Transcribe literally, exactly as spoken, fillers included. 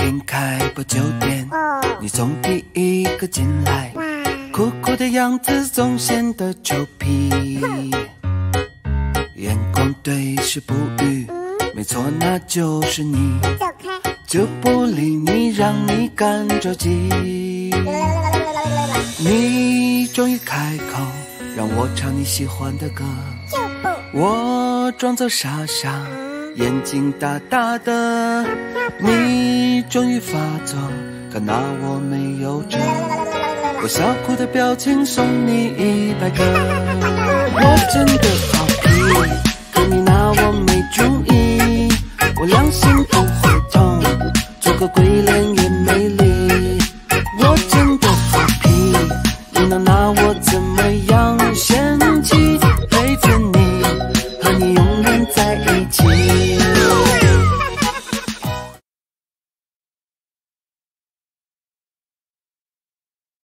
天开播九点，你总第一个进来，酷酷的样子总显得臭屁。眼光对视不语，没错，那就是你。就不理你，让你干着急。你终于开口，让我唱你喜欢的歌。我装作傻傻，眼睛大大的。你终于发作，可拿我没有辙。我笑哭的表情送你一百个。我真的好皮，可你拿我没主意。我良心不会痛，做个鬼